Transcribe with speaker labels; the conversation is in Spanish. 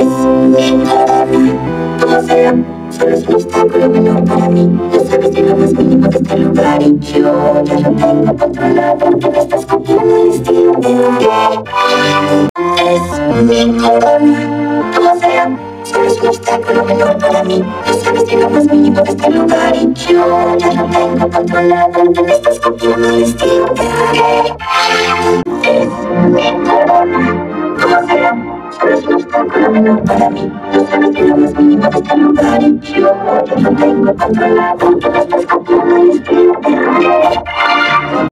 Speaker 1: mi corona. Todo sea, solo es un obstáculo menor para mí. No sabes de lo más mínimo de este lugar y yo ya lo tengo controlado. Tú me estás copiando el estilo de es mi corona. Todo sea, solo es un obstáculo menor para mí. No sabes de lo más mínimo de este lugar y yo ya lo tengo controlado. Tú me estás copiando el estilo de es mi corona. Todo sea, solo es un obstáculo menor para mí. No sabes de lo más mínimo de este lugar y yo ya lo tengo controlado. Tú me estás copiando el estilo de